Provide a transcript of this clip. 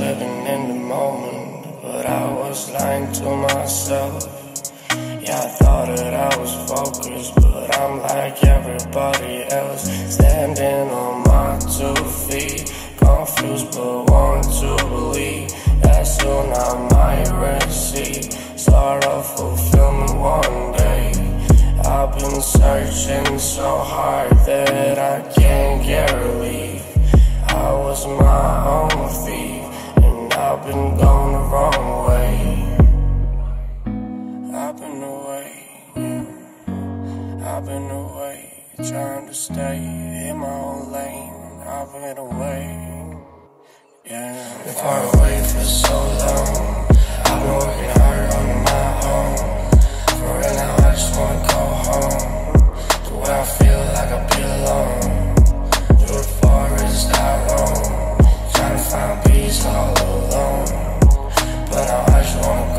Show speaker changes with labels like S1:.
S1: living in the moment, but I was lying to myself. Yeah, I thought that I was focused, but I'm like everybody else, standing on my 2 feet, confused but want to believe that soon I might receive sort of fulfillment one day. I've been searching so hard that I can't get relief. I was my own thief, and I've been going the wrong way. I've been away, trying to stay in my own lane. I've been away, yeah. Been far away for so long. I've been working hard on my own. For real now, I just wanna go home to where I feel like I belong. Through the forest I roam, trying to find peace all alone. But now I just wanna go